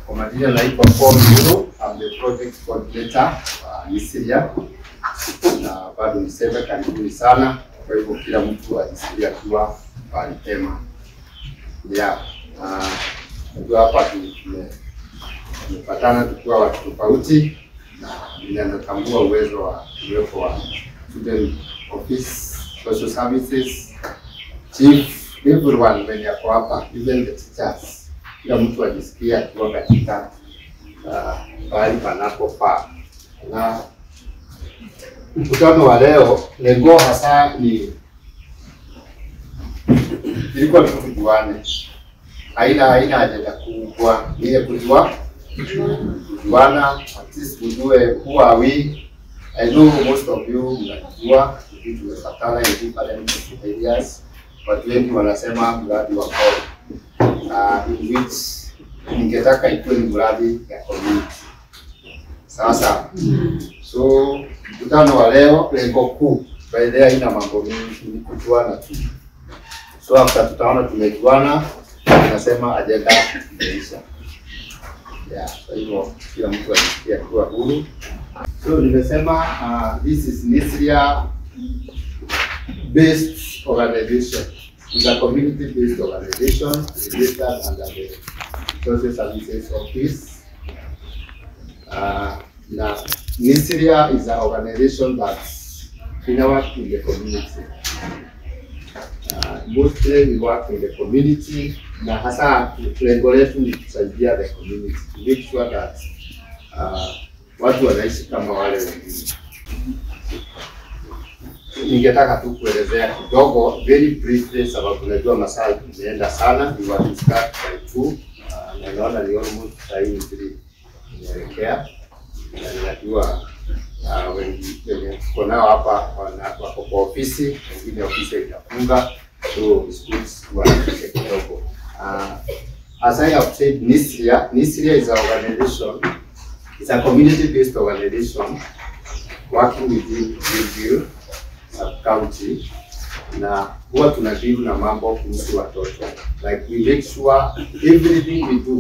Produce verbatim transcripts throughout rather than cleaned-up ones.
Kwa majina naitwa Paul Muro, I'm the project coordinator wa Nisiria, na bado niseme karibuni sana. Kwa hivyo kila mtu ajisikia kuwa pale pema. Yeah, uh, hapa tumepatana tukiwa watu tofauti na ninatambua uwezo wa uwepo wa student office, social services, chief, everyone when yako hapa, even the teachers. Kila mtu ajisikia kuwa katika pahali panapofaa. Na mkutano wa leo lengo hasa ni ilikuwa ni kujuane. Haina haina ajenda kubwa, ni kujua kujuana, at least kujue who are we. I know most of you mnajua vitu tumepatana in different areas, but wengi wanasema mradi wa call. Uh, in which ningetaka ikuwe ni mradi ya community. Sasa, so mkutano wa leo lengo kuu baada ya ina mambo mengi ni kujuana tu. So after tutaona tumejuana, tunasema agenda imeisha. Yeah, kwa hivyo kila mtu anasikia kuwa huru. So nimesema uh, this is Nisiria based organization. It's a community-based organization registered under the Social Services Office. Uh, now, Nisiria is an organization that's in our in the community. Uh, mostly we work in the community. Na hasa lengo letu ni kusaidia the community to make sure that uh, watu wanaishi kama wale wengine. Ningetaka tu kuelezea kidogo very briefly sababu najua masaa imeenda sana. We want to start by two. Uh, na naona ni almost time three inaelekea. Na ninajua uh, wengi wenye tuko nao hapa wako kwa ofisi, wengine ofisi itafunga, so it's good tuanze kidogo. Uh, as I have said, Nisiria, Nisiria is an organization. It's a community-based organization working within Gilgil sub-county, na huwa tunadeal na mambo kuhusu watoto. Like we make sure everything we do,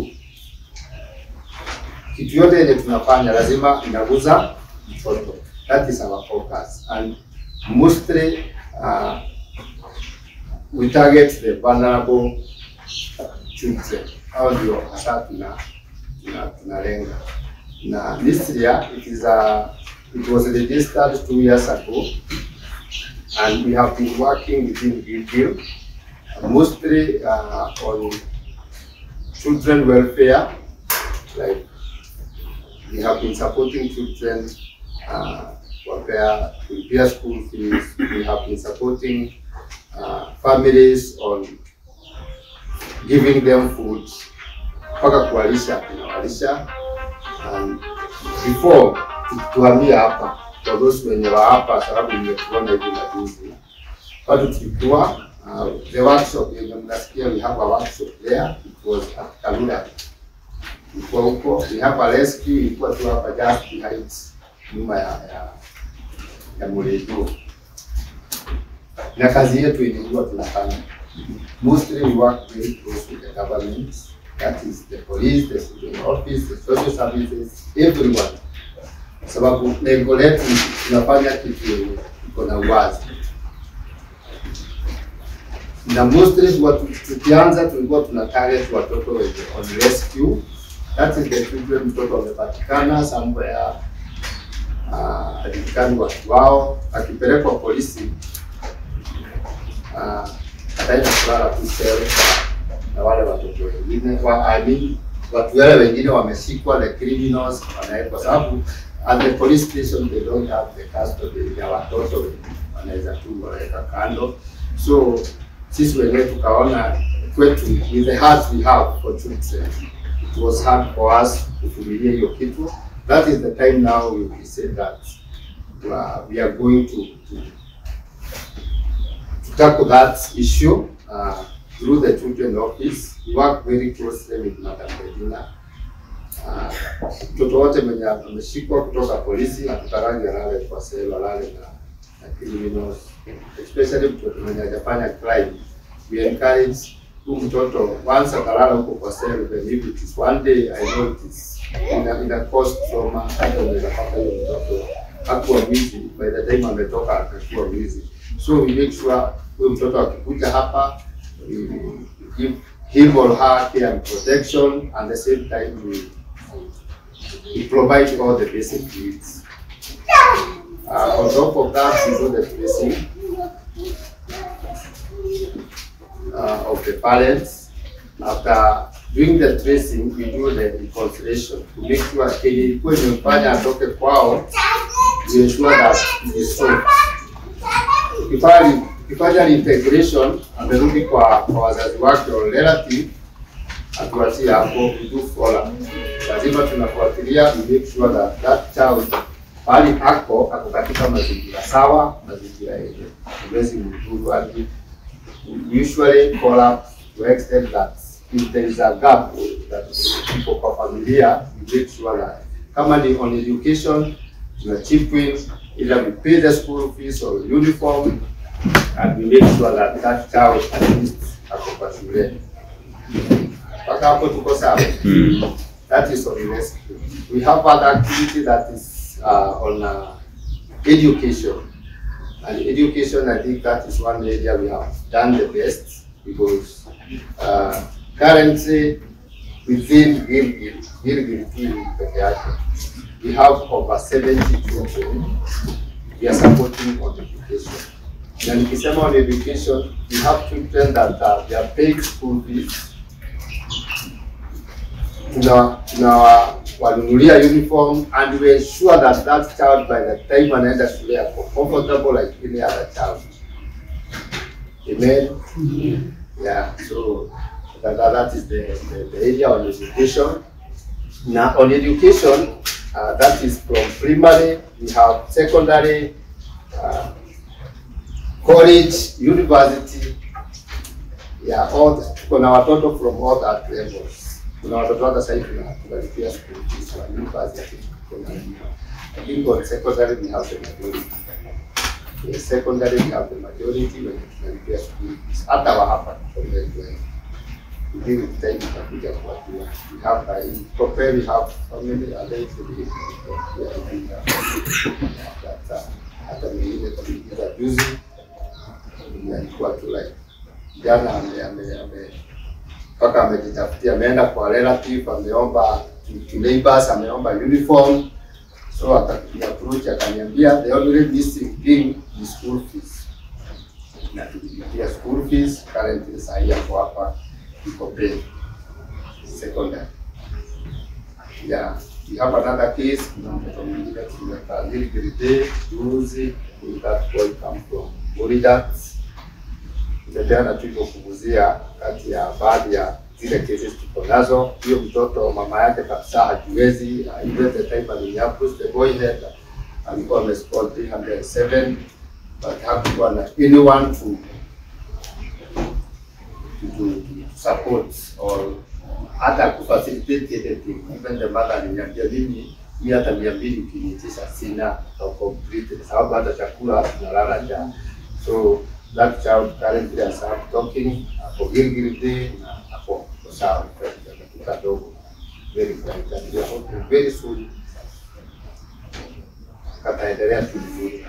kitu yote ile tunafanya lazima inaguza mtoto. That is our focus, and mostly uh, we target the vulnerable children. How do you hasa tuna tunalenga na Nisiria? It is a it was registered two years ago. And we have been working within Gilgil, uh, mostly uh, on children welfare. Like we have been supporting children uh, welfare, with their school fees. We have been supporting uh, families on giving them food, paka kuwalisha, tunawalisha. And before tuhamia hapa, for those wenye wa hapa sababu nimetuona hivi majuzi, bado tulikuwa uh, the workshop yenye mnasikia, we have a workshop there. It was at Kalura. Kwa huko we have a rescue ilikuwa tu hapa just behind nyuma ya ya, ya Mulejo. Na kazi yetu ilikuwa tunafanya mostly we work very close with the government, that is the police, the student office, the social services, everyone. Sababu lengo letu tunafanya kitu yenye iko na uwazi. Na mostly watu tukianza tulikuwa tuna target watoto wenye on rescue. That is the children mtoto amepatikana somewhere, uh, alikani watu wao, akipelekwa polisi, uh, ataenda kulala tu sel na wale watoto wengine. Kwa I mean, watu wale wengine wameshikwa, the criminals wanaekwa, sababu at the police station they don't have the custody ya watoto, wanaweza tu waweka kando. So sisi wenyewe tukaona kwetu, with the heart we have for children, it was hard for us kuvumilia hiyo kitu. That is the time now we, we say that uh, we are going to, to, to tackle that issue uh, through the children office. We work very closely with Madam Medina. Mtoto wote mwenye ameshikwa kutoka polisi hatutaraji alale kwa selo, alale na, na criminals, especially mtoto mwenye hajafanya crime. We encourage huyu mtoto once akalala huko kwa cell, then if it is one day I know it is ina ina cost trauma, hata unaweza pata hiyo mtoto hakuwa mwizi, by the time ametoka akakuwa mwizi. So we make sure huyu mtoto akikuja hapa we give him or her care and protection, and the same time we, we provide all the basic needs. Uh, on top of that, we do the tracing uh, of the parents. After doing the tracing, we do the reconciliation to make sure kenye ilikuwa imefanya atoke kwao, we ensure that it is solved. Ukifanya integration, amerudi kwa kwa wazazi wake au relative, atuachie hapo, we do follow up. Lazima tunafuatilia, we make sure that that child bali ako ako katika mazingira sawa, mazingira yenye uwezi mdhuru. And usually follow up to extend that if there is a gap that people kwa familia, we make sure that kama ni on education, tuna chip in, either we pay the school fees or uniform, and we make sure that that child at least ako kwa shule. Paka hapo tuko sawa. That is on rescue. We have other activity that is uh, on uh, education. And education, I think that is one area we have done the best, because uh, currently within Gilgil, Gilgil peke yake, we have over seventy children we are supporting on education. And nikisema on education, we have children that uh, they are paying school fees. Tuna tuna wanunulia uniform, and we ensure that that child by the time anaenda shule ako comfortable like any other child. Amen. Mm-hmm. Yeah. So that, that is the, the, the area on education. Now on education, uh, that is from primary, we have secondary, uh, college, university. Yeah, all the, kuna watoto from all that levels. Kuna watoto hata sasa hivi tunalipia school fees wa university. I think on secondary we have the majority. In secondary we have the majority when tunalipia school fees. Hata wa hapa tunalipia. We deal with time tutakuja kuwajua. We have by compare we have how many are they to be that hata mwingine tulipiga juzi. Ilikuwa tu like jana ame ame ame paka amejitafutia, ameenda kwa relative, ameomba to neighbors, ameomba uniform. So akakuja approach akaniambia the only missing thing is school fees. Na tulipia school fees currently sasa hapo hapa iko paid secondary. Yeah, we have another case kuna mtoto mwingine tunataka Gilgil juzi, that boy come from Florida. Jana tuko kuguzia kati ya baadhi ya zile cases tuko nazo. Hiyo mtoto mama yake kabisa hajiwezi, ile the time aliapproach the boy had alikuwa amescore three hundred seven, but hakuwa na anyone to to, to support or hata ku facilitate anything. Even the mother aliniambia mimi hii hata mia mbili ukinitisha sina au complete, sababu hata chakula tunalala njaa. So that child currently as I'm talking for Gilgil Day na for Sawa kidogo very bright, and we are hoping very soon kataendelea tu vizuri.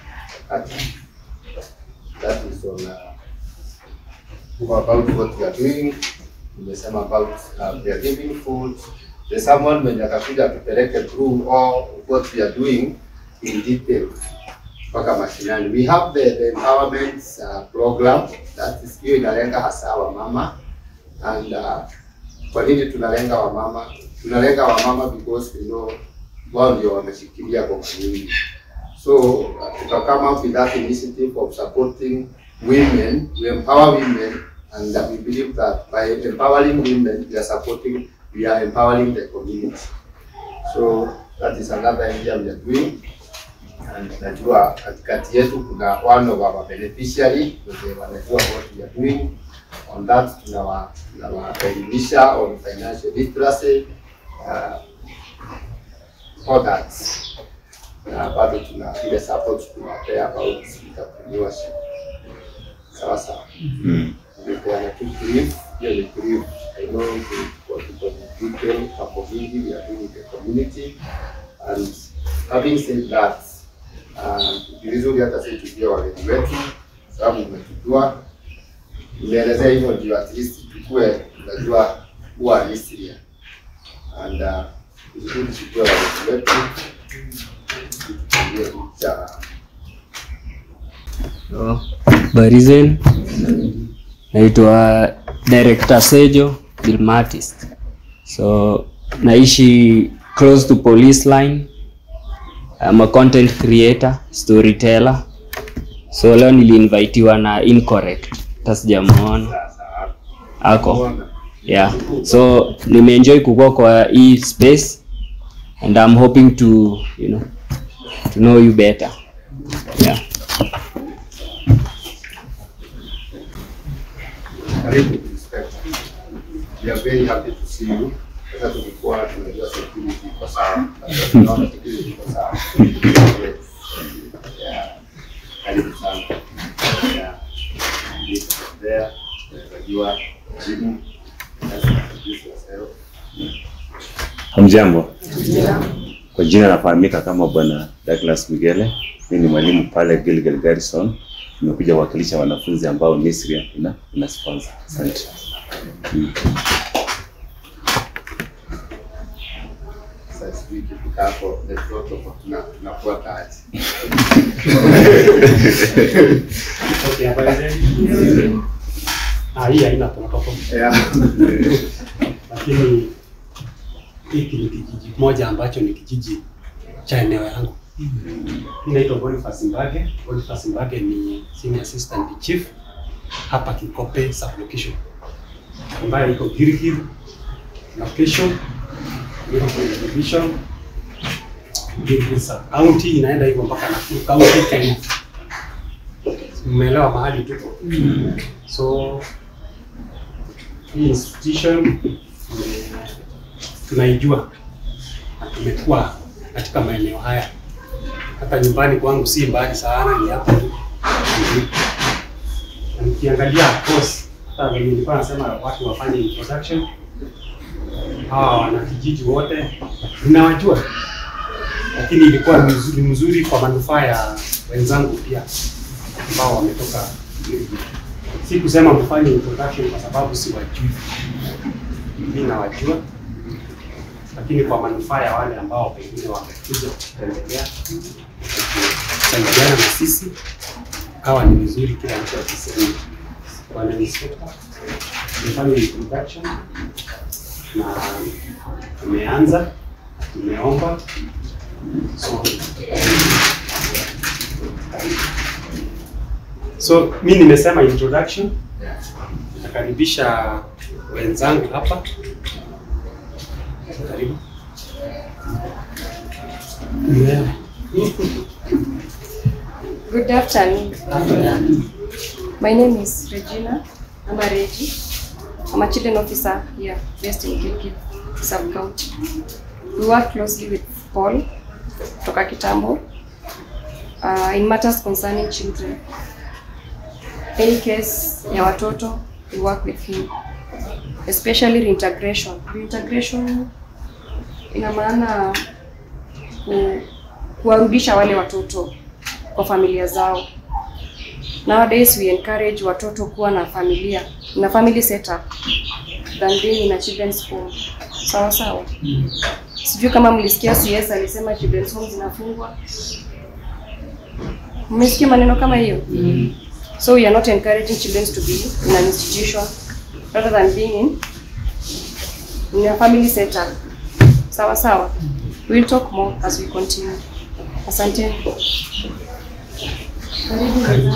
That is on uh, about what we are doing. Tumesema about uh, we are giving food. There's someone when atakuja tupeleke through all what we are doing in detail. We have the, the empowerment uh, program that is hiyo inalenga hasa wa mama, and uh, kwa nini tunalenga wa mama? Tunalenga wa mama because we know wao ndio wameshikilia kwa nyingi. So uh, to come up with that initiative of supporting women, we empower women, and uh, we believe that by empowering women, we are supporting, we are empowering the community. So that is another area we are doing. And najua katikati yetu kuna one of our beneficiary wenye wanajua what we are doing on that. Tunawa tunawaelimisha on financial literacy, uh, all that. Na bado tuna ile support tunawapea about entrepreneurship. Sawa sawa. Mm. Tunapeana tu brief here we believe, I know what we detail hapo hivi we are doing the community, and having said that, ni vizuri hata sisi tujue wageni wetu, sababu umetujua, umeelezea hivyo ndio at least tukue tunajua who are Syria, and uh, ni vizuri tujue wageni wetu, tujue cha no. Barizen, naitwa Director Sejo Dilmatis. So naishi close to police line. I'm a content creator, storyteller. So leo niliinvitiwa na Incorrect. Tasijamuona. Ako. Yeah. So nimeenjoy kukua kwa hii space, and I'm hoping to, you know, to know you better. Yeah. We are very happy to see you. Sasa tulikuwa tunajua security kwa sawa. Tunaona security kwa sawa. Yeah. Karibu sana. Yeah. There. Tunajua jibu. Hamjambo. Kwa jina nafahamika kama Bwana Douglas Migele. Mimi ni mwalimu pale Gilgil Garrison. Nimekuja kuwakilisha wanafunzi ambao Nisria ina ina sponsor. Asante. Mm. Sasa wiki tukapo the protocol tuna tunafuata aje. Okay, habari zenu. Ah, hii haina protocol. Yeah. Lakini hiki ni kijiji moja ambacho ni kijiji cha eneo yangu. Ninaitwa Boniface Mbage. Boniface Mbage ni Senior Assistant Chief hapa Kikope Sub-Location, ambayo iko Gilgil Location, Gilgil Division, Gilgil Sub-County, inaenda hivyo mpaka Nakuru County, Kenya. Umeelewa mahali tuko? So hii institution tunaijua na tumekuwa katika maeneo haya. Hata nyumbani kwangu si mbali sana, ni hapo. Na nikiangalia course, hata vile nilikuwa nasema watu wafanye introduction, hawa wana kijiji wote ninawajua, lakini ilikuwa mzuri mzuri kwa manufaa ya wenzangu pia ambao wametoka. Si kusema mfanye introduction kwa sababu si wajui, mimi nawajua, lakini kwa manufaa ya wale ambao pengine wamekuja kutembelea kusaidiana na sisi, kawa ni vizuri kila mtu akisema Bwana Inspector, tumefanya introduction na tumeanza, tumeomba. So, so mimi nimesema introduction, nakaribisha wenzangu hapa. Karibu. Yeah. Good afternoon. My name is Regina. I'm a Regi. I'm a children officer here, based in Gilgil Sub-County. We work closely with Paul toka kitambo uh, in matters concerning children. Any case ya watoto, we work with him, especially reintegration. Reintegration ina maana ku, kuwarudisha wale watoto kwa familia zao. Nowadays we encourage watoto kuwa na familia, na family setup than being in a children's home. Sawa sawa. Mm. Sijui kama mlisikia C S alisema children's homes zinafungwa. Mmesikia maneno kama hiyo? Mm. So we are not encouraging children to be in an institution rather than being in, in a family setup. Sawa sawa. We'll talk more as we continue. Asante. Karibu sana.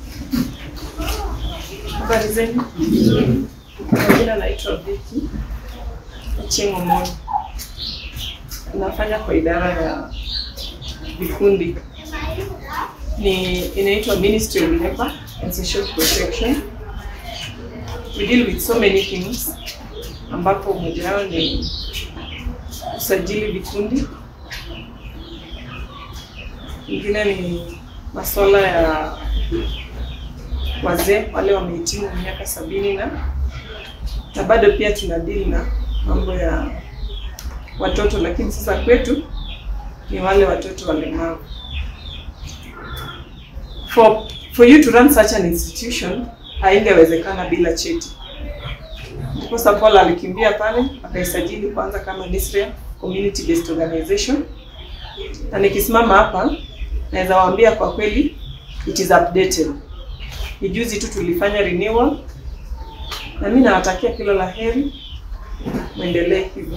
Habari zenu? Jina naitwa Vicky Chingo Moyo. Nafanya kwa idara ya vikundi. Ni inaitwa Ministry of Labor and Social Protection. We deal with so many things, ambapo moja wao ni usajili vikundi. Ingine ni masuala ya wazee wale wamehitimu miaka sabini na na bado pia tuna deal na mambo ya watoto, lakini sasa kwetu ni wale watoto walemavu. For, for you to run such an institution haingewezekana bila cheti. Ndiposa Paul alikimbia pale akaisajili kwanza kama NISRIA Community Based Organization, na nikisimama hapa naweza waambia kwa kweli it is updated. Ni juzi tu tulifanya renewal, na mimi nawatakia kila la heri, muendelee hivyo.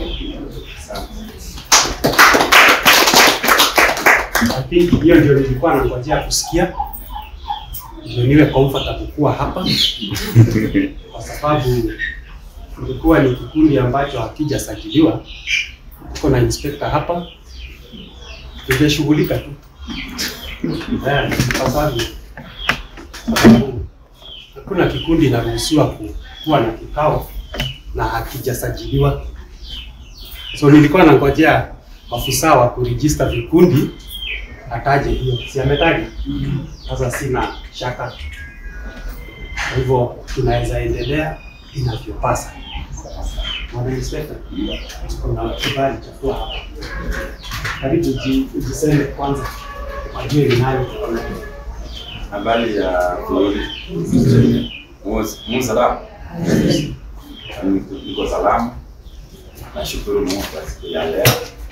I think hiyo ndio nilikuwa nangojea kusikia, ndio niwe comfortable kuwa hapa kwa sababu ilikuwa ni kikundi ambacho hakijasajiliwa. Tuko na inspector hapa, tungeshughulika tu eh, kwa sababu hakuna kikundi inaruhusiwa kuwa na kikao na hakijasajiliwa. So nilikuwa nangojea afisa wa kuregister vikundi ataje hiyo, si ametaja? Sasa sina shaka, kwa hivyo tunaweza endelea inavyopasa. Mwana inspector, kuna kibali cha kuwa hapa. Karibu ujiseme kwanza, wajue ni nani. Habari ya Flori. Mungu salama. Niko salama. Nashukuru Mungu kwa siku ya leo.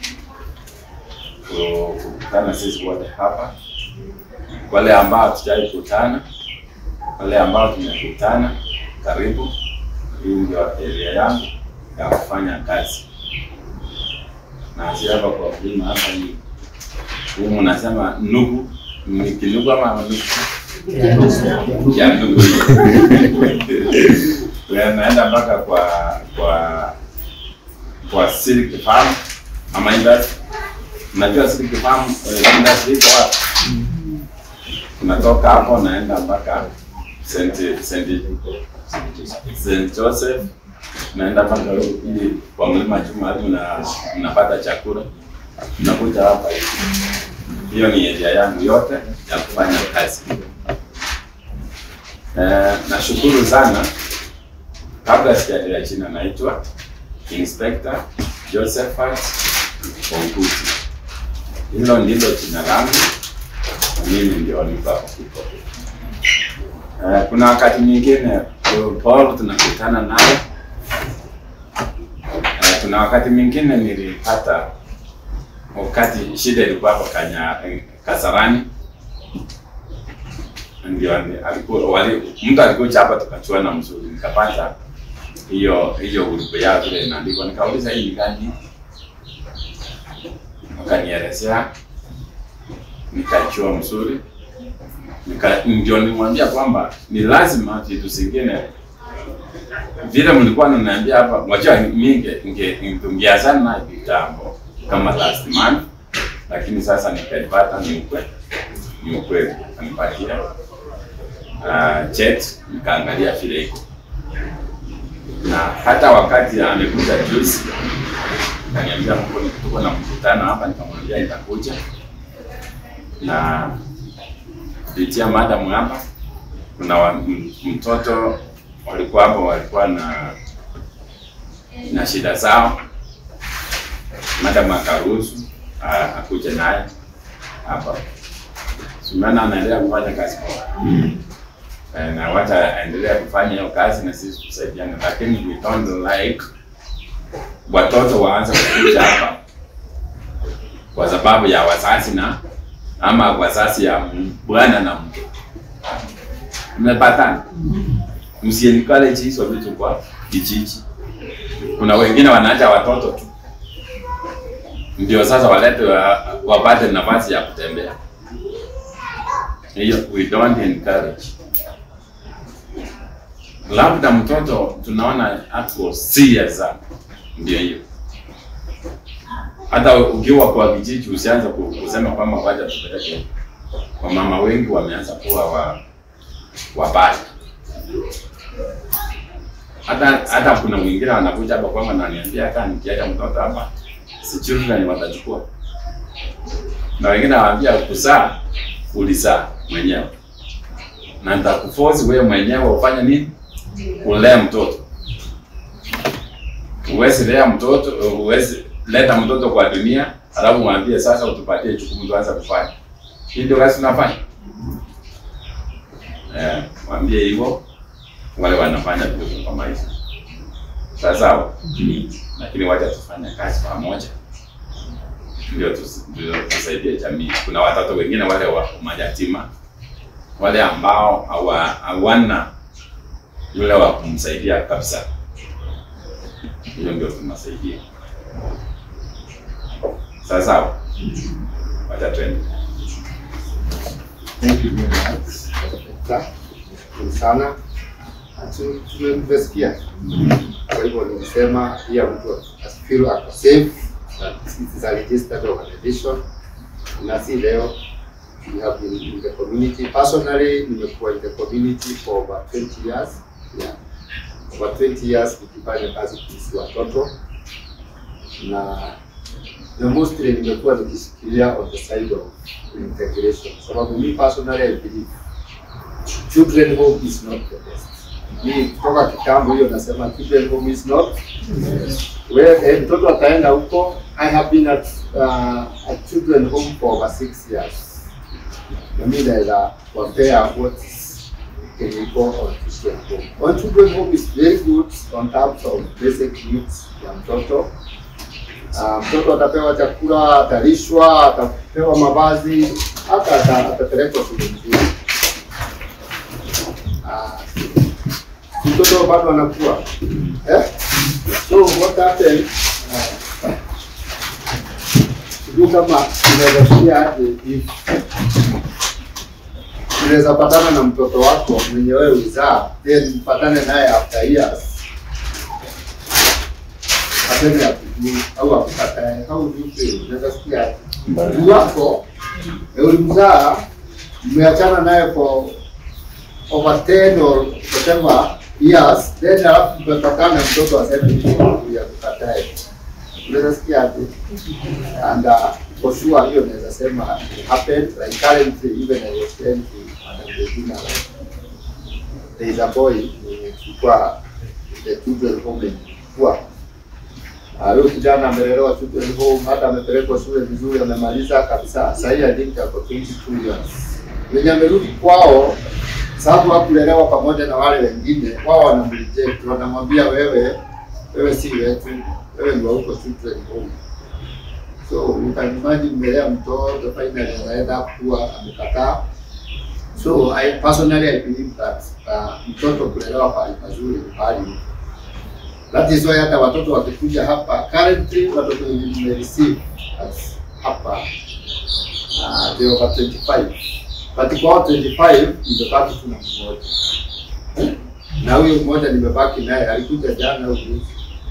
Kukutana sisi wote hapa. Wale ambao hatujawahi kukutana, wale ambao tumekutana, karibu. Hii ndio area yangu ya kufanya kazi. Na si hapa kwa mlima hapa ni humu nasema nugu, ni kinugu ama nugu? Ya nugu. Tunaenda mpaka kwa kwa kwa Silk Farm ama industry. Unajua Silk Farm industry iko wapi? Tunatoka hapo naenda mpaka Saint Saint Saint Joseph, naenda mpaka ili kwa mlima Juma hadi na unapata chakula. Nakuja hapa hivi. Hiyo ni area yangu yote ya kufanya kazi. Eh, nashukuru sana. Kabla sijaendelea jina, naitwa Inspector Josephat Onguti. Hilo ndilo jina langu. Mimi ndio nipa huko. Eh, kuna wakati mwingine Paul tunakutana naye. Eh, kuna wakati mwingine nilipata wakati shida ilikuwa hapo Kanya Kasarani. Ndio alikuwa wali mtu alikuja hapa tukachuana mzuri, nikapata hiyo hiyo grupu yao ile inaandikwa, nikauliza hii ni gani? Wakanielezea, nikachua mzuri, nika ndio nimwambia kwamba ni lazima vitu zingine vile mlikuwa mnaniambia hapa, wajua mingi inge ingeazana na kitambo kama last month, lakini sasa nikaipata ni ukweli, ni ukweli anipatia uh, chat, nikaangalia vile iko, na hata wakati amekuja juzi kaniambia mko tuko na mkutano hapa, nikamwambia nitakuja, na kupitia madam hapa kuna wa, mtoto walikuwa hapo walikuwa na na shida zao, madam akaruhusu akuja naye hapa. Sumana anaendelea kufanya kazi kwa mm. na wacha aendelea kufanya hiyo kazi na sisi tusaidiane, lakini we don't like watoto waanze kuja hapa kwa sababu ya wazazi na ama wazazi ya bwana na mke. Mmepatana? Msiendikale hizo vitu kwa kijiji. Kuna wengine wanaacha watoto tu ndio sasa walete wapate nafasi ya kutembea. Hiyo we don't encourage. Labda mtoto tunaona hapo serious sana, ndio hiyo. Hata ukiwa kwa kijiji usianze kusema kwamba wacha tupeleke. Kwa mama wengi wameanza kuwa wa wabaya. Hata hata kuna mwingine anakuja hapa kwamba ananiambia hata nikiacha mtoto hapa si children watachukua. Na wengine wanaambia kuzaa ulizaa mwenyewe. Na nitakuforce wewe mwenyewe ufanye nini? Ulea mtoto. Uwezi lea mtoto, uwezi leta mtoto kwa dunia, alafu mwambie sasa utupatie jukumu tuanze kufanya. Hii ndio kazi tunafanya. Eh, mwambie hivyo wale wanafanya vitu kama hizo. Sasa lakini wacha tufanye kazi pamoja. Ndio tusaidie jamii. Kuna watoto wengine wale wa mayatima, wale ambao hawana yule wa kumsaidia kabisa. Hiyo ndio tunasaidia. Sasa wacha twende. Thank you very much. Asante sana. Tumesikia. Kwa hivyo nilisema pia mtu asifeel ako safe. It is a registered organization. Na si leo we have been in the community. Personally, nimekuwa in the community for over twenty years. Yeah. Over twenty years nikifanya kazi kuhusu watoto. Na the mostly nimekuwa nikishikilia on the side of integration. Sababu me personally I believe children home is not the best. Ni kutoka kitambo hiyo nasema children home is not yes. Where mtoto ataenda huko. I have been at uh, at children home for over six years. Na mimi naweza compare what can you go on children home. On children home is very good on terms of basic needs ya mtoto. Uh, mtoto atapewa chakula, atalishwa, atapewa mavazi, hata atapelekwa shule nzuri. Uh, mtoto bado anakuwa. Eh? So what happened? Sijui kama unaweza pia if unaweza patana na mtoto wako mwenye wewe uzaa, then patane naye after years. Atende akujui au akukatae, how do you feel? Unaweza sikia mtu wako ulimzaa, mmeachana naye for over ten or whatever years, then alafu mpatana mtoto aseme ya kukatae. Unaweza sikia ati and uh, for sure hiyo naweza sema it happened like currently even I was telling you there is a boy kwa the children home kwa huyo kijana amelelewa children home, hata amepelekwa shule vizuri, amemaliza kabisa. Sasa hii I think ako twenty-two years. Wenye amerudi kwao sababu hakulelewa pamoja na wale wengine, wao wanamreject, wanamwambia wewe wewe si wetu, wewe ndio uko children home. So you can imagine mmelea mtoto finally anaenda kuwa amekataa. So I personally I believe that uh, mtoto kulelewa pale pazuri pale. That is why hata watoto wakikuja hapa currently watoto wenye receive as hapa uh, they over twenty-five. But kwa twenty-five ndio tatu tuna mmoja. Na huyo mmoja nimebaki naye alikuja jana au juzi.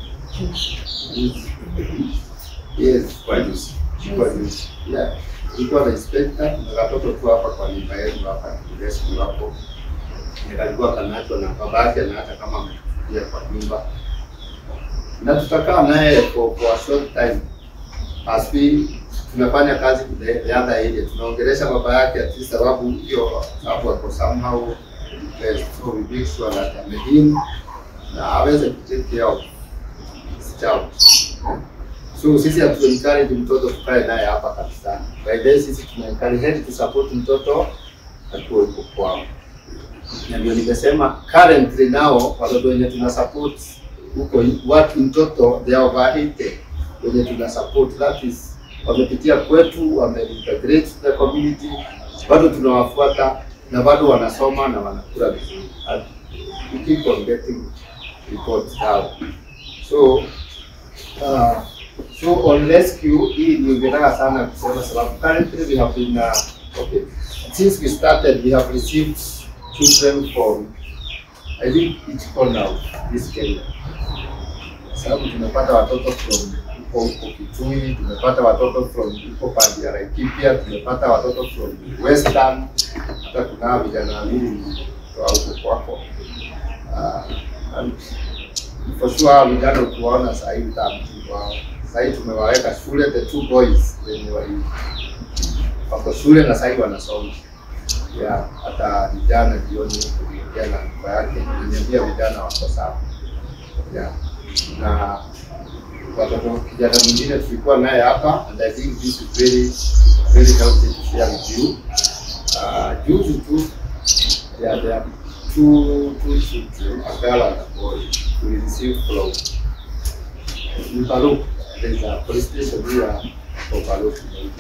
Yes, kwa juzi. Kwa juzi. Yeah. Nilikuwa na inspector na watoto tu hapa kwa nyumba yetu hapa rescue hapo. Nilikuwa kanacho na babake na hata kama amekuja kwa nyumba. Na tutakaa naye for, for a short time. As we tunafanya kazi the, the other area, tunaongelesha baba yake ati sababu hiyo hapo kwa somehow best, so we make sure that amehim na aweze kutake care of his child. So sisi hatu encourage mtoto tukae naye hapa kabisa. By then sisi tuna encourage to support mtoto akiwa yuko kwao. Na ndio nimesema currently now watoto wenye tuna support huko what mtoto they are over eighty wenye tuna support, that is wamepitia kwetu, wameintegrate the community, bado tunawafuata na bado wanasoma na wanakula vizuri. We keep on getting reports now. So uh, so on rescue hii nimeona sana kusema sababu currently we have been uh, okay since we started we have received children from I think each corner of this Kenya. Sababu tumepata watoto from huko Kitui, tumepata watoto from huko pande ya Laikipia, tumepata watoto from Western, hata kuna vijana wawili kutoka huko kwako. Uh, and for sure vijana tuwaona sasa hivi tamu wao. Sasa hivi tumewaweka shule the two boys wenye wali wako shule na sasa hivi wanasoma. Yeah, hata vijana jioni kuingia na kwa yake, niambia vijana wako sawa. Yeah. Na watoto kijana mwingine tulikuwa naye hapa, and I think this is very very healthy to share with you. Uh, juzi tu there there are two two children, a girl and a boy, we received from Mbaluk. There is a police station here for Mbaluk.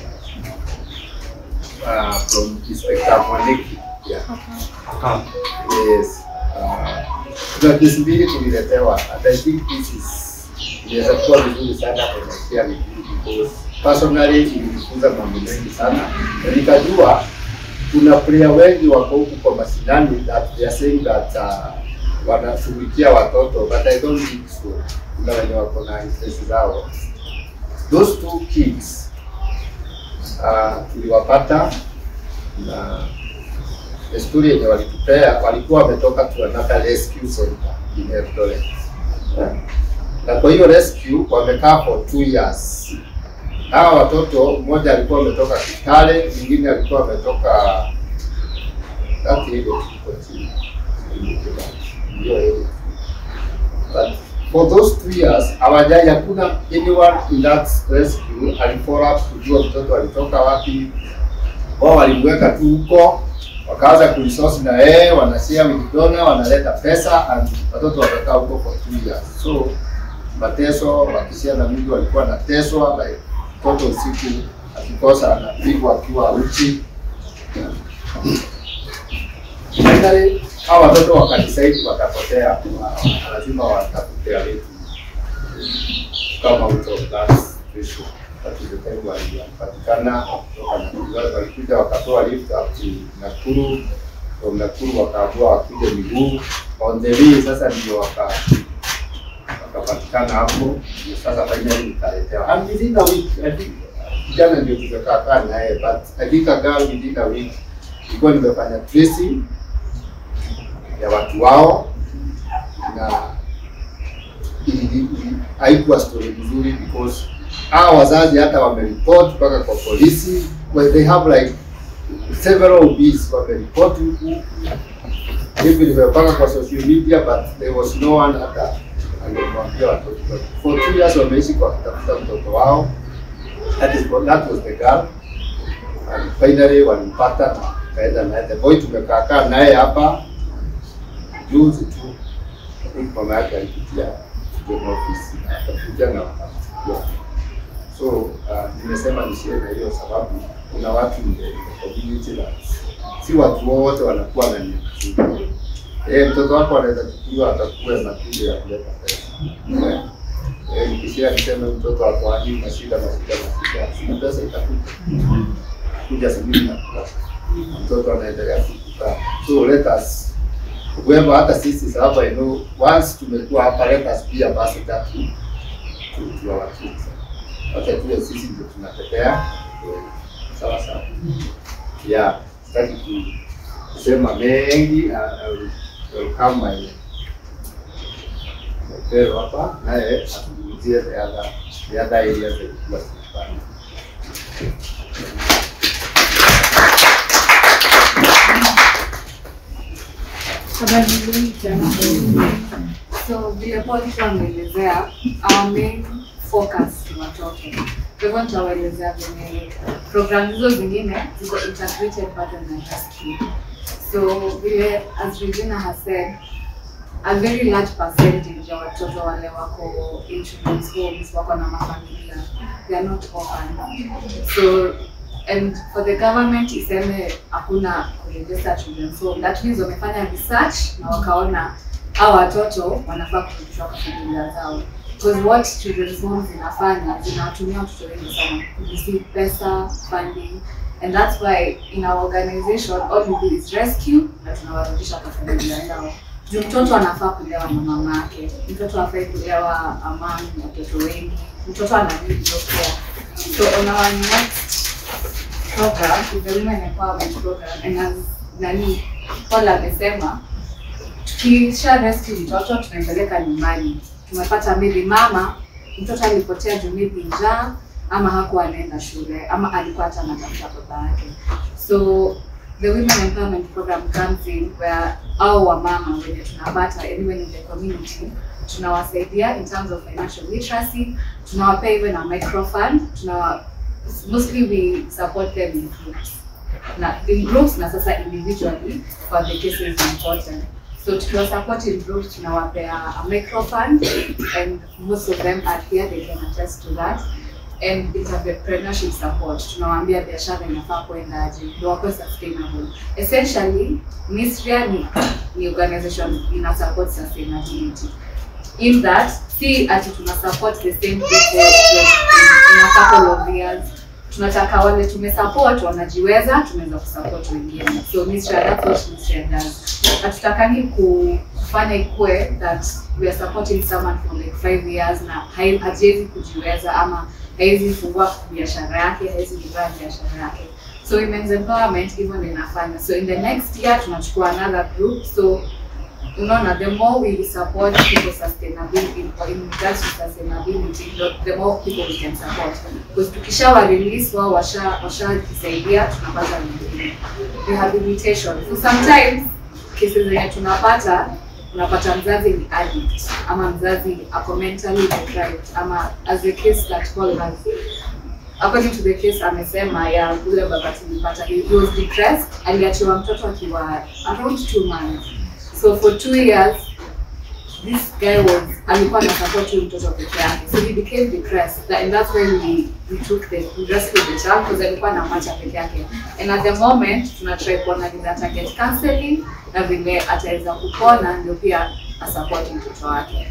Uh, from Inspector Mwaniki. Yeah. Ah. Yes. Uh, kuna kesi mbili tuliletewa, and I think this is inaweza kuwa vizuri sana kwa share with you, because personally nilijifunza mambo mengi sana, na nikajua kuna player wengi wako huku kwa mashinani that they are saying that uh, wanashughulikia watoto, but I don't think so. Kuna wenye wako na interest zao. Those two kids uh, tuliwapata na the story yenye walitupea, walikuwa wametoka to another rescue center in Eldoret. Na kwa hiyo rescue wamekaa for two years. Hawa watoto, mmoja alikuwa ametoka Kitale, mwingine alikuwa ametoka kati ile koti. But for those two years, hawajai, hakuna anyone in that rescue alifollow up kujua mtoto alitoka wapi. Wao walimweka tu huko, wakaanza kuresource na yeye, wanashare with donor, wanaleta pesa, and watoto wakakaa huko for two years. So mateso wakishia na mimi walikuwa nateswa, like mtoto usiku akikosa anapigwa akiwa uchi. Finally hawa watoto wakadisaidi wakapotea, lazima watafute alifu kama mto class issue. Tatizo tangu walipatikana kutoka walikuja wakatoa lift up to Nakuru, from Nakuru wakaamua wakuje miguu on the way. Sasa ndio waka wakapatikana hapo, sasa finally nikaletewa. And within a week, I think jana ndio tukakaa naye, but I think a girl within a week ilikuwa nimefanya tracing ya watu wao, na haikuwa story nzuri because hao wazazi hata wameripoti mpaka kwa polisi, where they have like several bees wameripoti huku hivi nimepanga kwa social media, but there was no one hata angemwambia watoto. For two years wameishi kwa kutafuta mtoto wao. That is what, that was the girl, and finally walimpata na kaenda naye. The boy tumekaa naye hapa juzi tu, I think mama yake alipitia kwa ofisi akakuja na wakachukua. So uh, nimesema nishie na hiyo sababu kuna watu in the community that si watu wote wanakuwa na nia nzuri. Eh, mtoto wako anaweza kuchukua atakuwa matunda ya kuleta pesa. Eh, nikishia niseme mtoto wako hadi na shida na shida na shida, si pesa itakuja. Kuja sabini na mtoto anaendelea kukuta. So let us whoever hata sisi sababu I know once tumekuwa hapa, let us be ambassador to to, to our kids. Okay, tuwe sisi ndio tunatetea. Sawa sawa. Yeah, sitaki kusema mengi. Welcome my pero hapa naye atuzungumzie the other the other areas that we are planning. So vile Paul ameelezea, our main focus ni watoto. Kwa hivyo nitawaelezea venye program hizo zingine ziko integrated bado na rescue. So vile as Regina has said, a very large percentage ya watoto wale wako in children's homes wako na mafamilia, they are not orphan. So and for the government iseme hakuna kuregister children's home, that means wamefanya research na wakaona hao watoto wanafaa kurudishwa kwa familia zao. Because what children's homes zinafanya, zinawatumia watoto wengi sana kureceive pesa, funding, and that's why in our organization all we do is rescue na tunawarudisha kwa familia zao. Juu mtoto anafaa kulewa na mama yake, mtoto hafai kulewa among watoto wengi, mtoto ana need care. So on our next program is the Women Empowerment Program, and as nani Paul amesema, tukisha rescue mtoto tunampeleka nyumbani. Tumepata maybe mama mtoto alipotea juu maybe njaa ama hakuwa anaenda shule ama alikuwa hata anatafuta baba yake. So the Women Empowerment Program comes in where our mama wenye tunapata anywhere in the community tunawasaidia in terms of financial literacy tunawapea even a microfund, tunawa mostly we support them in groups. Na in groups na sasa individually for the cases important. So tukiwa support in groups tunawapea a microfund, and most of them are here, they can attest to that. And entrepreneurship support, tunawaambia biashara inafaa kuendaje, ndio wakuwe sustainable. Essentially, Nisria ni, ni organization ina support sustainability. In that, see ati tuna support the same people like in, in a couple of years. Tunataka wale tumesupport wanajiweza, tunaweza kusupport wengine. So Nisria, that's what Nisria does. Hatutakangi kufanya ikue that we are supporting someone for like five years na hajezi kujiweza ama haizi fungua biashara yake, haizi kufanya biashara yake. So women's empowerment even inafanya. So in the next year tunachukua another group. So unaona, the more we support people sustainability in regards to sustainability, the more people we can support. Because tukishawa release wao washa washa kisaidia, tunapata wengine. Rehabilitation. So sometimes cases zenye tunapata unapata mzazi ni addict ama mzazi ako mentally deprived ama as a case that Paul has, according to the case amesema ya ule baba tulipata, he was depressed, aliachiwa mtoto akiwa around two months. So for two years this guy was alikuwa na support huyu mtoto peke yake, so he became depressed, and that's when we we took the we rescued the child because alikuwa na macha peke yake. And at the moment tuna try kuona vile ataget counseling na vile ataweza kupona ndio pia asupport mtoto wake.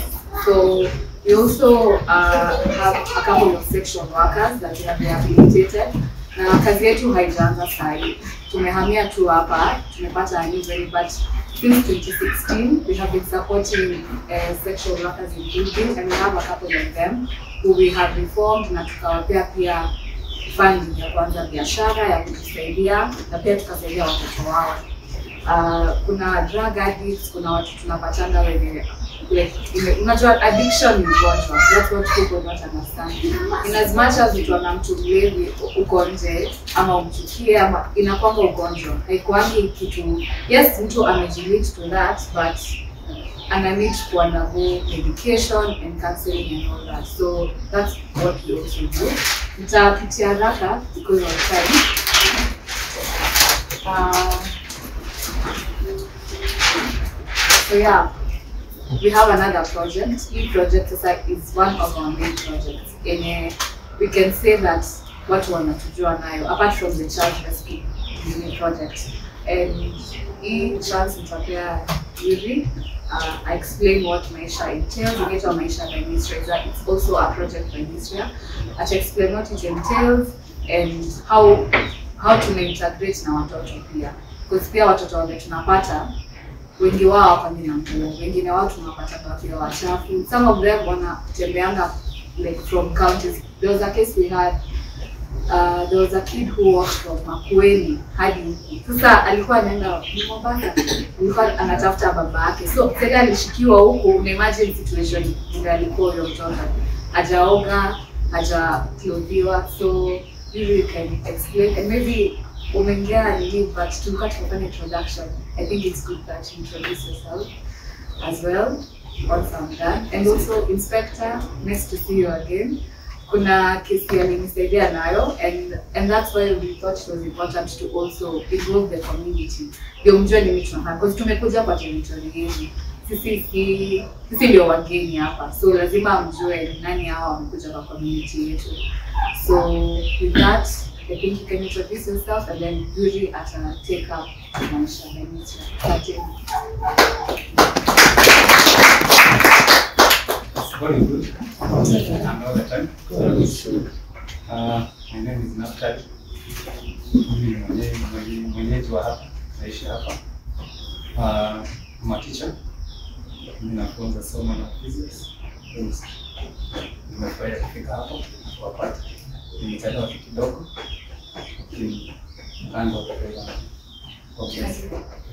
So we also uh, have a couple of sexual workers that we have rehabilitated, na kazi yetu haijaanza sahi, tumehamia tu hapa, tumepata a new very but since twenty sixteen we have been supporting uh, sexual workers in Gilgil, and we have a couple of them who we have reformed na tukawapea pia funding ya kuanza biashara ya kujisaidia na pia tukasaidia watoto wao. Uh, kuna drug addicts, kuna watu tunapatana wenye like unajua addiction ni ugonjwa, that's what people don't understand. In as much as mtu ana mtu mlevi uko nje ama umchukie ama inakuwa ugonjwa, haikuangi kitu. Yes, mtu amejilead to that, but ana need to undergo medication and counseling and all that. So that's what we also do. Nitapitia haraka because of time. Uh, so yeah, we have another project. E project is one of our main projects. And uh, we can say that what we want to do nayo, apart from the child rescue unit project. And E chance nitapea Yuri. Uh, I explain what Maisha entails. We get our Maisha by Nisria. It's also a project by Nisria. I explain what it entails and how how to integrate na watoto pia. Because pia watoto wale tunapata wengi wao hapa ni nguo, wengine wao tunapata wakiwa wachafu. Some of them wanatembeanga like from counties. There was a case we had. Uh, there was a kid who walked from Makueni hadi huku. Sasa alikuwa anaenda Mombasa, alikuwa anatafuta baba yake. So sasa alishikiwa huko, una imagine situation ndio alikuwa huyo mtoto. Hajaoga, hajaklothiwa. So you can explain and maybe umeingia nini, but tulikuwa tunafanya introduction. I think it's good that you introduce yourself as well once I'm done. And also Inspector, nice to see you again. Kuna kesi alinisaidia nayo, and and that's why we thought it was important to also involve the community. Ndio mjue nini tunafanya, because tumekuja kwa territory yetu. Sisi si sisi ndio wageni hapa, so lazima mjue nani hao wamekuja kwa community yetu. So with that, I think you can introduce yourself and then Yuri ata take up Maisha by Nisria. Very good. I'm all the time. Uh, my name is Naftali. Mimi mwenyeji wa hapa, naishi hapa. Uh, I'm a teacher. Mimi nafunza somo la physics. Nimefurahia kufika hapa na kuwapata. Nimechelewa kidogo. Lakini mpango wa kupeleka obviously.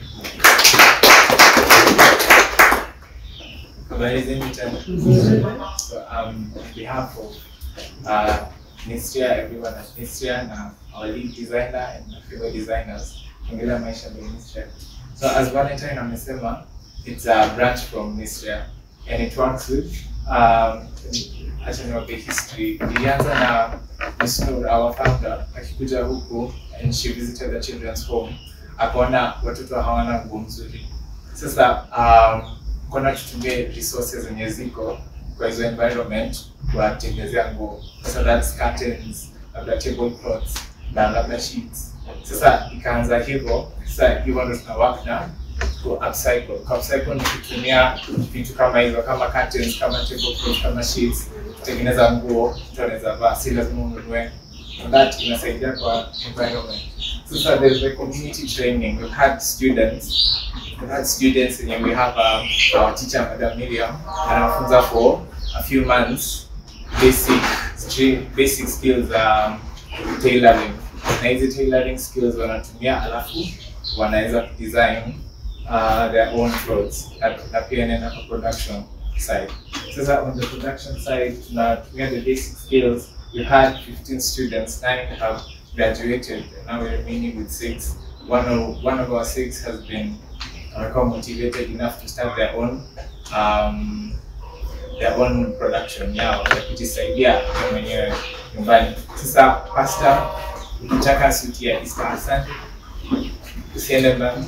Habari zenu tena. So um, on behalf of uh, Nisria, everyone at Nisria, and our lead designer and fellow designers, Ongelea Maisha by Nisria. So as Valentine amesema, it's a branch from Nisria, and it works with um, acha niwape history. Ilianza na Miss Nur, our founder, akikuja huku and she visited the children's home, akaona watoto hawana nguo nzuri. Sasa um, kuna tutumie resources zenye ziko kwa hizo environment kuwatengenezea nguo. So that's curtains, labda tablecloths na labda sheets. Sasa ikaanza hivyo. Sasa hivyo ndo tuna work na ku upcycle. Ku upcycle ni kutumia vitu kama hizo, kama curtains, kama tablecloths, kama sheets, kutengeneza nguo mtu anaweza vaa, si lazima ununue. That inasaidia kwa environment. Sasa there's the community training. We've had students, we've had students and we have um, our teacher, Madam Miriam, anafunza for a few months basic basic skills um, tailoring. Na hizi tailoring skills wanatumia alafu wanaweza design uh, their own clothes. Na pia nenda kwa production side. Sasa on the production side tunatumia the basic skills. We had fifteen students, nine have graduated, and now we're remaining with six. One of one of our six has been uh, motivated enough to start their own um, their own production yao ya kujisaidia mwenyewe nyumbani. Sasa pastor, ukitaka suti ya Easter Hassan usiende mbali.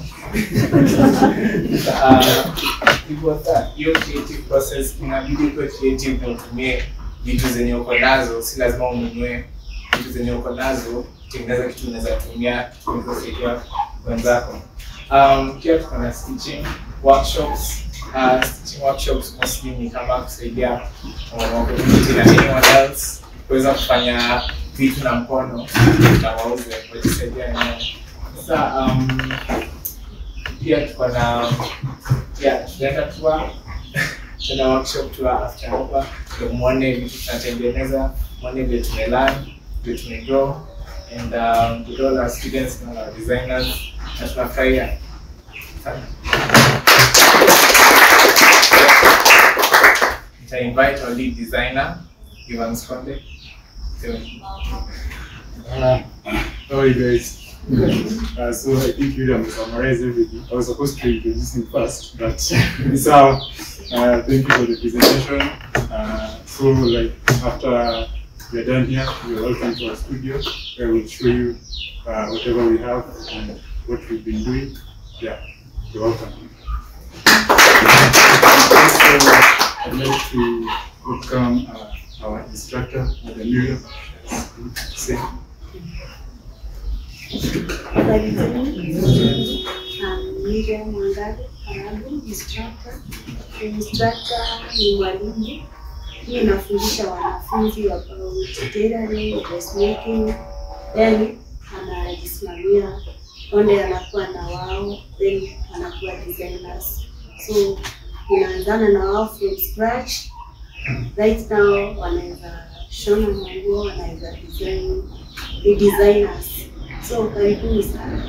Hiyo creative process inabidi kuwa creative na utumie vitu zenye uko nazo, si lazima ununue vitu zenye uko nazo, tengeneza kitu unaweza tumia kusaidia wenzako. Um, pia tuko na stitching workshops. Uh, stitching workshops mostly ni kama kusaidia uh, community na anyone else kuweza kufanya vitu na mkono na wauze kujisaidia wenyewe. Sasa um, pia tuko na pia tunaenda tour, tuna workshop tour after hapa, ndio muone vitu tunatengeneza, muone vile tumelearn, vile tumegrow, and um, with all our students and our designers, na tunafurahia sana. I invite our lead designer, Ivan Skonde. Uh, how are you guys? Uh, so I think William summarized everything. I was supposed to introduce him first, but so uh, thank you for the presentation. Uh, so like after we're done here, you're welcome to our studio where we'll show you uh, whatever we have and what we've been doing. Yeah, you're welcome. So I'd like to welcome uh, our instructor, Madam Miriam. Say. Habari zenu. Um, Miriam Mwangari, Arabu, instructor. Instructor ni mwalimu. Hii inafundisha wanafunzi wa tailoring, dressmaking. Then anajisimamia, onde anakuwa na wao, then anakuwa designers. So inaanzana na wao from scratch. Right now wanaweza shona manguo, wanaweza design, ni designers. So karibuni sana.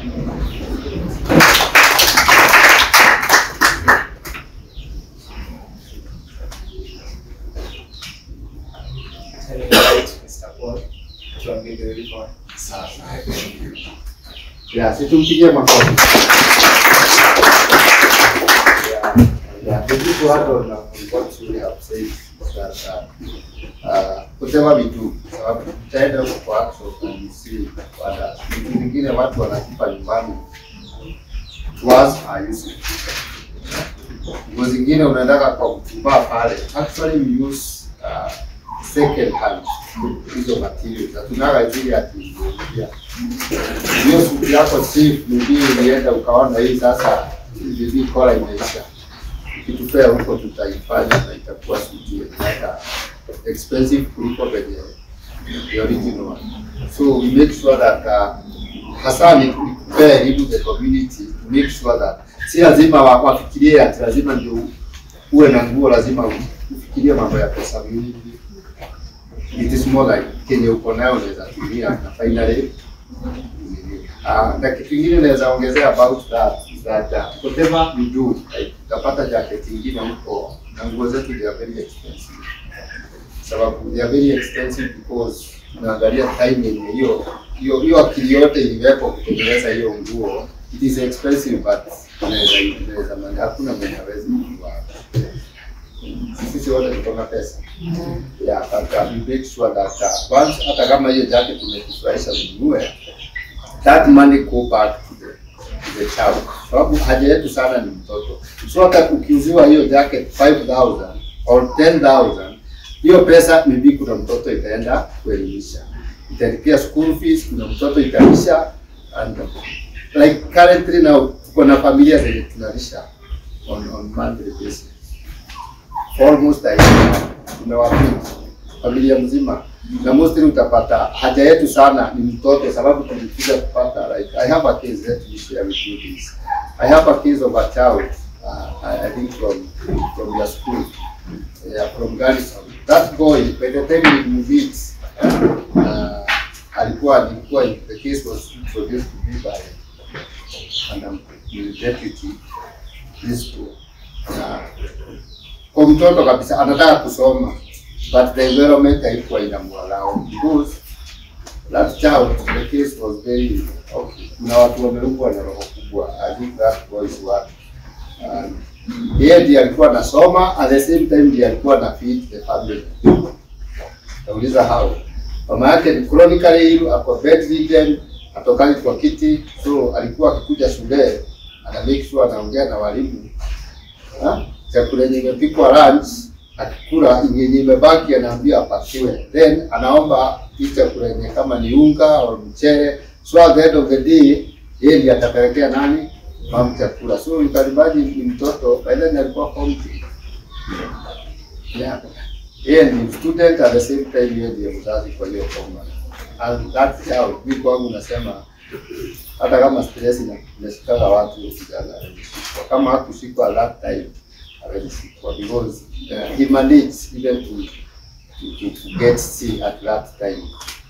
Mister Paul, tuambie the report. Sawa. Yeah, situmpigie makofi. Yeah, yeah. The people who are what you have said that uh, uh, whatever we do, sababu tutaenda huko kwa workshop and you see wada vitu vingine watu wanakipa nyumbani was are using. Nguo zingine unaendaka kwa kutumba pale. Actually we use uh, second hand hizo materials. Hatunaga zile ati yeah. Hiyo suti yako safe maybe ulienda ukaona hii sasa hivi kola imeisha. Kitupea huko tutaifanya na itakuwa suti hata expensive kuliko venye the original one. So we make sure that uh, hasa ni kupea elimu the community to make sure that si lazima wafikirie ati lazima ndio uwe na nguo, lazima ufikirie mambo ya pesa mingi. It is more like kenye uko nayo unaweza tumia na finally. Uh, na kitu kingine naweza ongezea about that is that uh, whatever we do, like utapata jacket nyingine huko na nguo zetu they are very expensive. Sababu they are very expensive because unaangalia time yenye hiyo hiyo hiyo akili yote iliwekwa kutengeneza hiyo nguo. It is expensive but unaweza inaweza maana hakuna mwenye hawezi kununua. Sisi wote tuko na pesa. Yeah, but uh, we make sure that uh, once hata kama hiyo jacket tumekufurahisha ununue, that money go back to the, to the child. Sababu haja yetu sana ni mtoto. So hata ukiuziwa hiyo jacket five thousand or ten thousand, hiyo pesa maybe kuna mtoto itaenda kuelimisha. Italipia school fees, kuna mtoto italisha, and like currently now tuko na familia zenye tunalisha on on monthly basis. Almost like tumewapita familia mzima, na mostly utapata haja yetu sana ni mtoto, sababu tulikuja kupata like I have a case that we share with you this. I have a case of a child uh, I, I think from from your school, yeah, from Garrison. That boy by the time we moved it, uh, alikuwa alikuwa the case was introduced to me by and the deputy principal. Uh, Kwa mtoto kabisa anataka kusoma, but the environment haikuwa inamwallow because that child, the case was very okay. Kuna watu wamerukwa na roho kubwa. I think that boy's work. And yeye ndiye alikuwa anasoma, at the same time ndiye alikuwa na feed the family. Nauliza how? Mama yake ni chronically ill, ako bedridden, atokali kwa kiti, so alikuwa akikuja shule, ana make sure anaongea na walimu. Ha? Chakula yenye imepikwa lunch, akikula yenye imebaki anaambia apakiwe. Then anaomba hii chakula yenye kama ni unga au mchele. So at the end of the day, yeye ndiye atapelekea nani? Mama chakula. So you can imagine ni mtoto, by then alikuwa form three. Yeah. Yeye ni student at the same time yeye ndiye mzazi kwa hiyo form. And that's how we kwangu nasema hata kama stress ina inashika watu vijana. Kama watu siku at that time because uh, he managed even to, to, to get C at that time.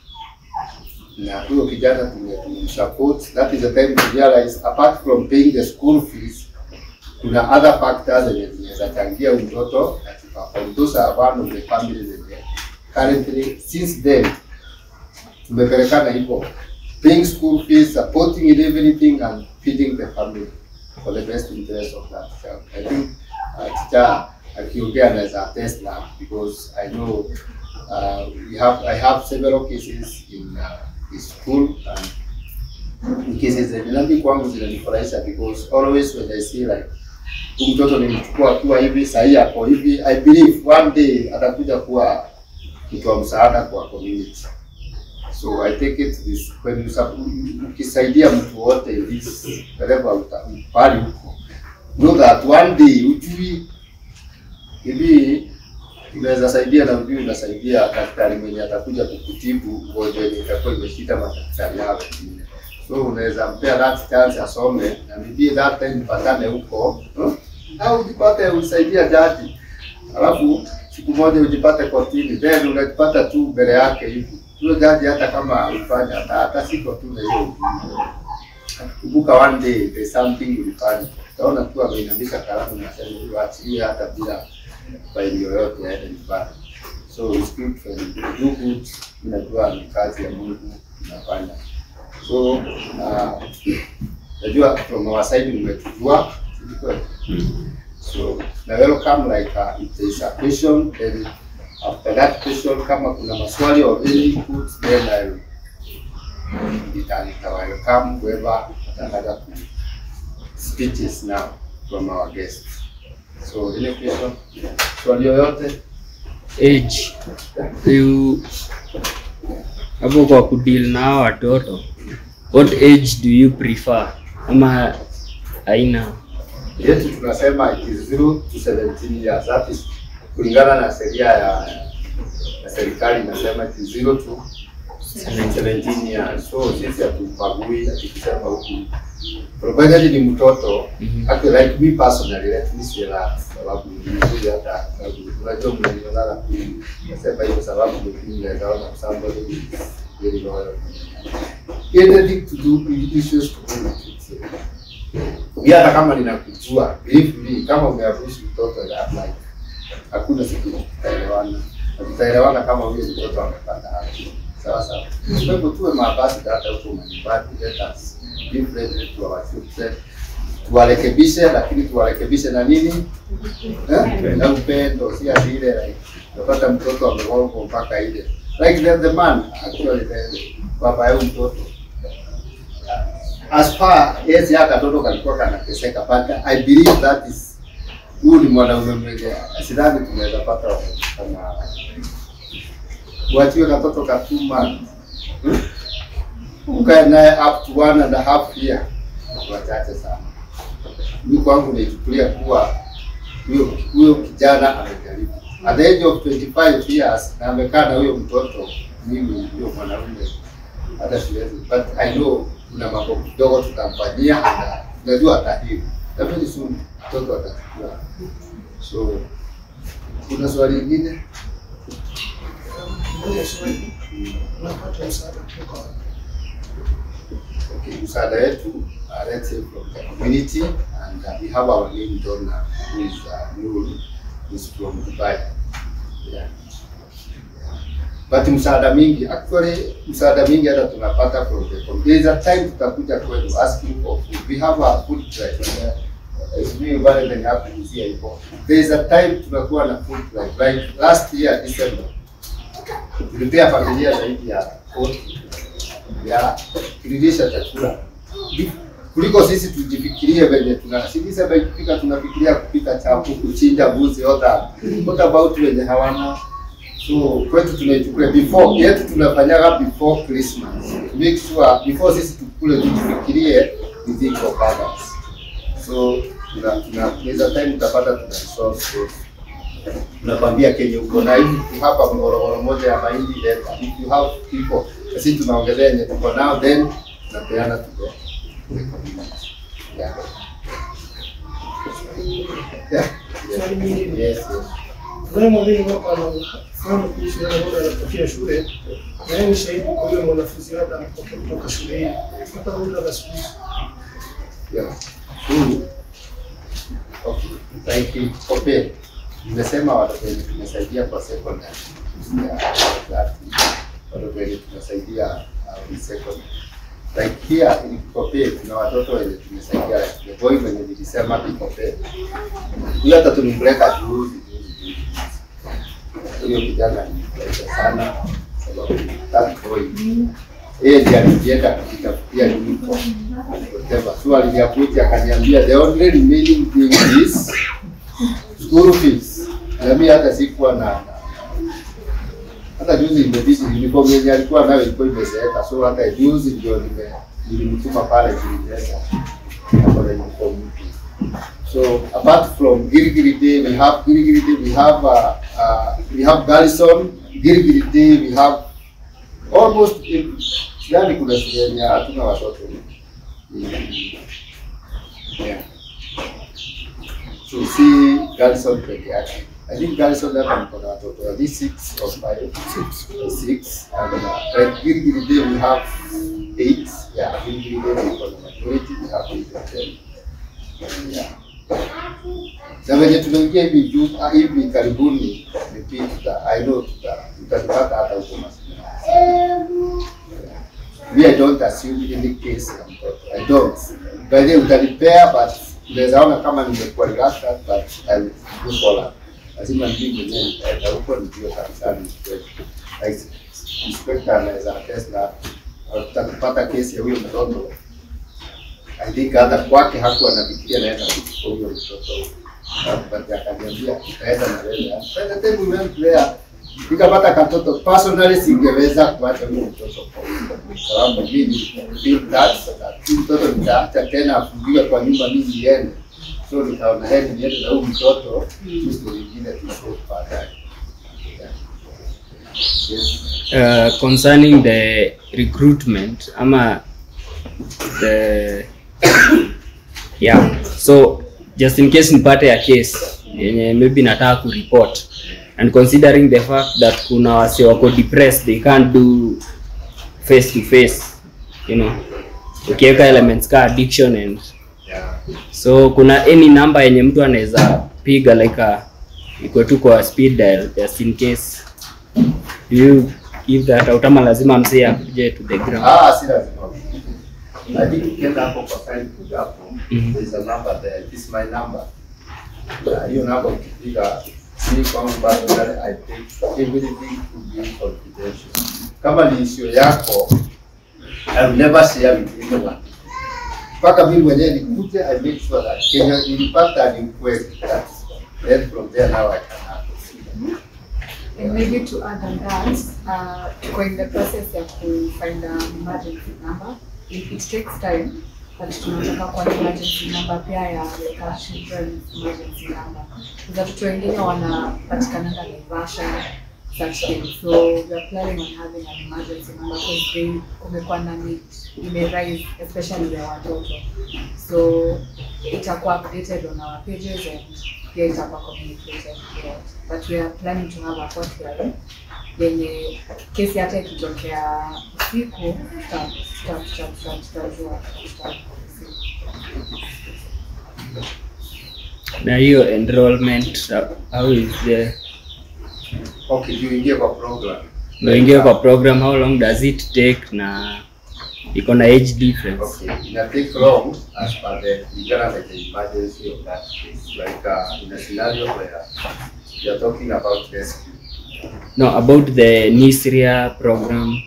Na huyo kijana tumemsupport. That is the time to realize apart from paying the school fees, kuna other factors zenye zinaweza changia mtoto katika perform. Those are one of the families zenye currently since then tumepelekana hivyo, paying school fees, supporting in everything and feeding the family for the best interest of that child. I think uh, teacher akiongea anaweza attest na because I know uh, we have I have several cases in uh, school and cases that ninabi kwangu zinanifurahisha because always when I see like mtoto nimchukua akiwa hivi sahi hapo hivi, I believe one day atakuja kuwa mtu wa msaada kwa community. So I take it this when you ukisaidia mtu wote this whatever utapali huko, know that one day ujui hivi unaweza saidia na ujui unasaidia daktari mwenye atakuja kukutibu ugonjwa yenye itakuwa imeshika madaktari yao wengine. So unaweza mpea that chance asome na maybe that time patane huko, no? Au ujipate usaidia jaji, alafu siku moja ujipate kotini, then unajipata tu mbele yake hivi. Huyo jaji hata kama ulifanya hata hata siko tu na hiyo. Kumbuka one day there's something ulifanya. Utaona tu ameinamisha kalamu na sasa hivi waachilie hata bila faili yoyote yaende nyumbani. So it's good for you to do good. Unajua ni kazi ya Mungu unafanya. So uh, najua from our side umetujua. So na welcome like uh, if there is a question, then after that question kama kuna maswali or any input, then I will nita welcome whoever atakaga ku speeches now from our guests. So any question? Swali yoyote? Age. You hapo kwa kudeal na watoto. What age do you prefer? Ama aina? Yetu tunasema it is zero to seventeen years. That is kulingana na sheria ya ya serikali inasema it is zero to seventeen years. So sisi hatubagui tukisema huku. Provided ni mtoto, Mm-hmm. actually like me personally, let me say that sababu ni hata unajua mnaniona kuni nasema hiyo sababu ni naweza ona somebody very loyal. Anything to do with issues to do with it. Pia hata kama ninakujua, believe me, kama umeabusi mtoto that like hakuna siku tutaelewana. Tutaelewana kama huyo mtoto amepata haki. Sawa sawa. Kwa hivyo tuwe mabasi hata huko nyumbani, let us be friendly to our children. tuwarekebishe, lakini tuwarekebishe na nini? Eh? Na upendo, si asile like unapata mtoto amegongwa mpaka ile. Like the, the man actually the baba yao mtoto. As far as ya katoto kalikuwa kanateseka, but I believe that is huyu ni mwanaume mmoja. Sidhani tunaweza pata kama wachiwe katoto ka two months. Ukae naye up to one and a half year. Wachache sana. Mimi kwangu naichukulia kuwa huyo huyo kijana amejaribu. At the age of twenty-five years na amekaa na huyo mtoto, mimi ndio mwanaume hata siwezi, but I know kuna mambo kidogo tutamfanyia na najua atahiri. Lakini soon mtoto atakuwa. So kuna swali lingine? Kuna swali. Unapata msaada kutoka wapi? Okay, msaada wetu uh, let's say from the community, and uh, we have our main donor who is uh, Nur, who is from Dubai. Yeah. But msaada mingi, actually msaada mingi hata tunapata from the community. There is a time tutakuja kwenu asking for food. We have a food drive. As we were very happy to see hivyo. There is a time tunakuwa na food drive. Like last year December, tulipea familia zaidi ya forty ya kulilisha chakula. Kuliko sisi tujifikirie venye tunasibisa bali kupika, tunafikiria kupika chapu, kuchinja mbuzi oda. What about wenye hawana? So kwetu tunaichukua before yetu tunafanyaga before Christmas. Make sure before sisi tukule tujifikirie we think of others. So tuna tunaweza time tutapata tuna resource. Tunakwambia Kenya uko na hivi hapa mgorogoro moja ya mahindi leta. If you have people, sisi tunaongelea yenye tuko nao, then tunapeana tuko. Yeah. Yeah. Yes. Yes. Kuna mwalimu hapa anafahamu kuhusu yale mambo yanatokea shule. Na yeye ni shahidi kwa yule mwanafunzi labda kutoka shule hii. Hata muda wa siku. Yeah. Mm. Okay. Thank you. Okay. Nimesema watoto wetu tumesaidia kwa secondary. Yeah. Watoto wetu tumesaidia uh, secondary. Like here in Kope kuna watoto wenye tumesaidia, the boy mwenye nilisema Kope. Huyo hata tulimpeleka juzi. Huyo kijana ni sana sababu that boy yeye ndiye alienda kutafutia uniform. Whatever. So alikuja akaniambia the only remaining thing is school fees. Na mimi hata sikuwa na hata juzi imebidi uniform yenye alikuwa nayo ilikuwa imezeeka, so hata juzi ndio nime nilimtuma pale kuileta kwa uniform. So apart from Girigiri Day, we have Girigiri Day, we have uh, uh, we have Garrison. Girigiri Day, we have almost yani kuna shule ya hatuna watoto. Yeah. So see Garrison peke yake. I think Garrison hapa niko na watoto at least six or five, six, six, and uh, at Girigiri Day we have eight. Yeah, Girigiri Day we got the majority, we have eight or ten. Yeah. Na venye tunaingia hivi juu hivi karibuni nipita, I know tuta tutapata hata huko masomo. Me, I don't assume any case ya mtoto. I don't. By the way, utalipea but unaweza ona kama nimekuwa relaxed, but I will do follow. Lazima mimi mwenyewe nitaenda huko nijue kabisa ni kweli. Like inspector anaweza test na tutapata kesi ya huyo mtoto. I think hata kwake hakuwa anafikiria naenda kwa huyo mtoto. But akaniambia itaenda na wewe. Sasa tena mimi player nikapata katoto personally singeweza kuacha huyo mtoto kwa sababu mimi feel that mtoto nitaacha tena afungiwe kwa nyumba mimi niende. So nikaona heri niende na huyo mtoto mtu mwingine tusome baadaye. Uh, concerning the recruitment ama the yeah, so just in case nipate ya case yenye maybe nataka ku report, and considering the fact that kuna wase wako depressed, they can't do face to face, you know, ukiweka elements ka addiction and yeah. So kuna any number yenye mtu anaweza piga like a iko tu kwa speed dial just in case. Do you give that out ama lazima msee akuje to the ground? Ah, si lazima. I think ukienda hapo kwa file kuja hapo, there is a number there. This is my number. Na hiyo number ukipiga si kwangu personally, I take everything to be confidential. Kama ni issue yako, I will never share with anyone. Mpaka mimi mwenyewe nikuje, I make sure that Kenya ilipata ni kweli. Then from there now I can have it. And maybe to add on that, uh, we're in the process of to find an emergency number. It, it takes time, but tunataka kwa emergency number pia ya like a children's emergency number. Because watoto wengine wanapatikana Naivasha, such things. So we are planning on having an emergency number because they kumekuwa na need ime rise, especially ya watoto. So itakuwa updated on our pages and pia itakuwa communicated here. But we are planning to have a hotline yenye kesi hata ikitokea usiku tutajua. Na hiyo enrollment, how is the okay, you ingia kwa program. No, ingia kwa program, how long does it take na iko na age difference? Okay, ina take long as per the legal like the emergency of that case. Like uh, in a scenario where you are talking about rescue. No, about the Nisria program.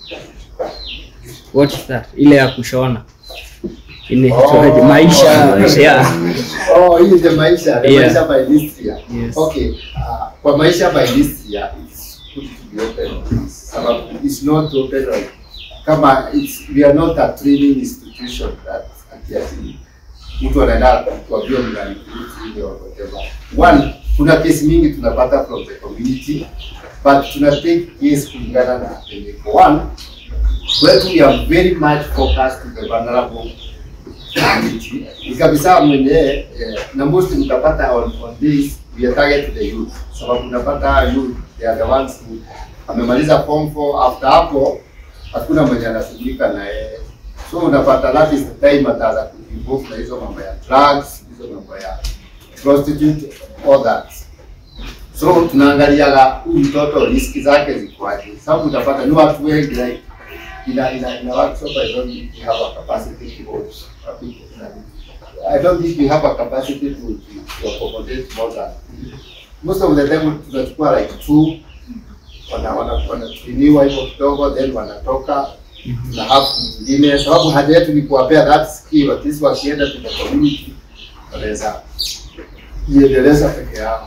What is that? Ile ya kushona. Ile oh, maisha, maisha. Oh, ile the maisha, the yeah. Maisha by Nisria. Yes. Okay, uh, kwa maisha by Nisria, it's good to be open. Sababu it's not open like kama it's we are not a training institution that actually mtu anaenda kwa bio mnani ili or whatever. One, kuna kesi mingi tunapata from the community, but tuna take case kulingana na one, where we are very much focused on the vulnerable community. Ikabisa mwenye na most mtapata on, on this we are target the youth. Sababu tunapata youth, they are the ones who amemaliza form four, after hapo hakuna mwenye anashughulika na yeye. So unapata that is the time ataanza kuinvolve na hizo mambo ya drugs, hizo mambo ya prostitute, all that. So tunaangaliaga huyu mtoto riski zake zikoaje. Sababu utapata ni watu wengi like ina ina ina workshop I don't think we have a capacity to hold people. I don't think we have a capacity to to accommodate more than most of the time tunachukua like two wana wana wanatriniwa hivyo kidogo then wanatoka na hapo nyingine, sababu haja yetu ni kuwapea that skill at least wakienda to the community wanaweza iendeleza peke yao.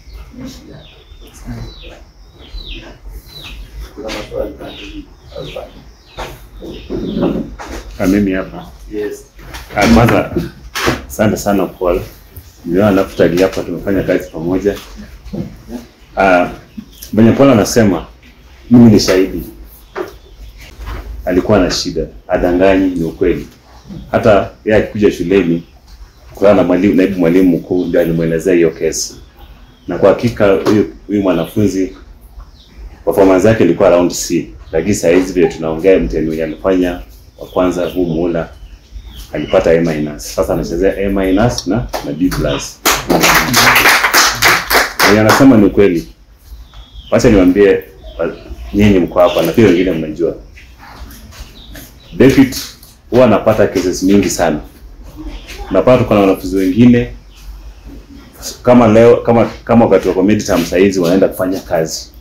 Kuna maswali mengi hapa. Mimi hapa. Yes. Kwanza asante sana Paul. Ndio anafutali hapa tumefanya kazi pamoja. Ah, Bwana Paul anasema mimi ni shahidi. Alikuwa na shida, adanganyi, ni ukweli. Hata yeye akikuja shuleni kwa na mwalimu, naibu mwalimu mkuu ndiye alimuelezea hiyo kesi. Na kwa hakika huyu huyu mwanafunzi performance yake ilikuwa around C. Lakini saa hizi vile tunaongea mtihani alifanya wa kwanza huu muhula alipata A minus. Sasa anachezea A minus na na B plus. Yeye anasema ni kweli. Wacha niwaambie nyinyi mko hapa na pia wengine mnajua. David huwa anapata cases mingi sana. Unapata kuna wanafunzi wengine kama leo kama kama wakati wa community term saizi wanaenda kufanya kazi.